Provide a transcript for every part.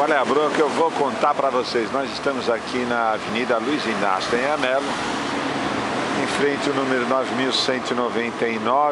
Olha, Bruno, que eu vou contar para vocês. Nós estamos aqui na Avenida Luiz Inácio Tenha Melo, em frente ao número 9199,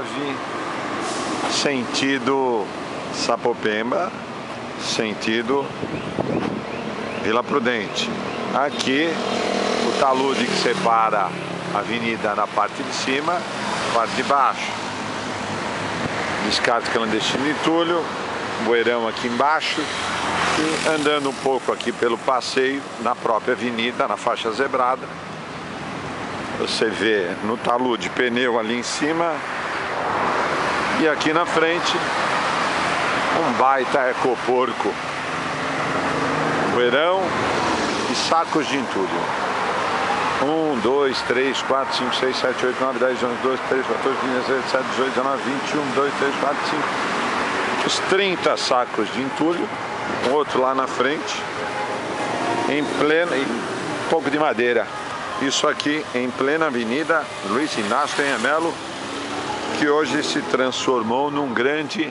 sentido Sapopemba, sentido Vila Prudente. Aqui o talude que separa a avenida na parte de cima, parte de baixo. Descarte clandestino de entulho, bueirão aqui embaixo. E andando um pouco aqui pelo passeio, na própria avenida, na faixa zebrada, você vê no talude pneu ali em cima, e aqui na frente um baita ecoporco, bueirão e sacos de entulho. 1, 2, 3, 4, 5, 6, 7, 8, 9, 10, 11, 12, 13, 14, 15, 16, 17, 18, 19, 20, 1, 2, 3, 4, 5, uns 30 sacos de entulho. Um outro lá na frente, em plena, e um pouco de madeira. Isso aqui em plena avenida Luiz Inácio Tenha Melo, que hoje se transformou num grande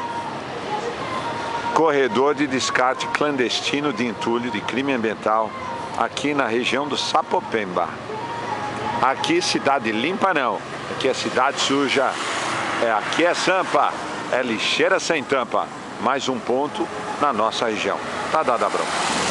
corredor de descarte clandestino de entulho, de crime ambiental, aqui na região do Sapopemba. Aqui cidade limpa não, aqui é cidade suja, aqui é Sampa, é lixeira sem tampa. Mais um ponto na nossa região. Tá dada a bronca.